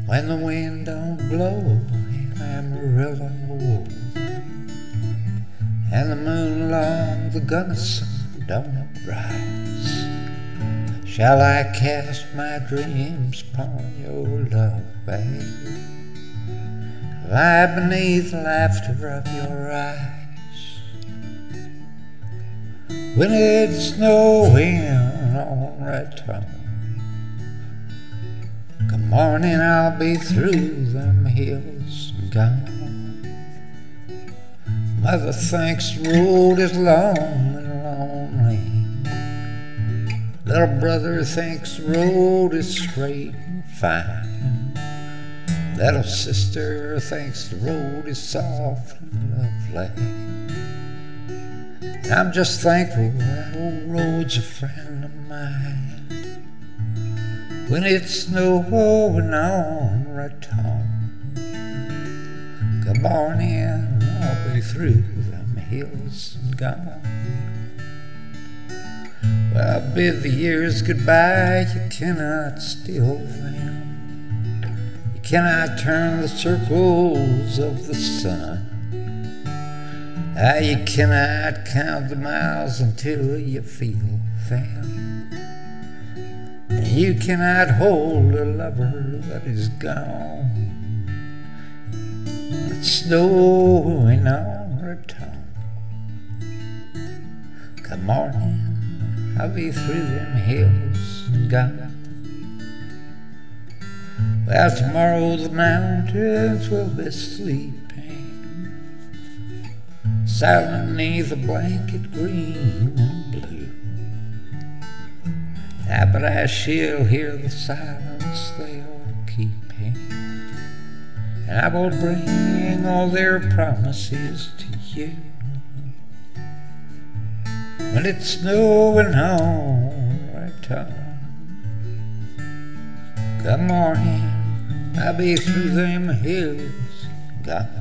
when the wind don't blow in Amarillo, and the moon along the Gunnison don't rise, shall I cast my dreams upon your love, babe? Lie beneath the laughter of your eyes, when it's snowing on Raton. Come morning, I'll be through them hills and gone. Mother thinks the road is long and lonely. Little brother thinks the road is straight and fine. Little sister thinks the road is soft and lovely. And I'm just thankful that old road's a friend of mine. When it's snowing on Raton, come on in, I'll be through them hills and gone. Well, I bid the years goodbye, you cannot still them. You cannot turn the circles of the sun. You cannot count the miles until you feel them. You cannot hold a lover that is gone. It's snowing on Raton. Come morning, I'll be through them hills and gone. Well, tomorrow the mountains will be sleeping, silent beneath a blanket green and blue. But I shall hear the silence they are keeping, and I will bring all their promises to you. When it's snowing on Raton, come morning, I'll be through them hills gone.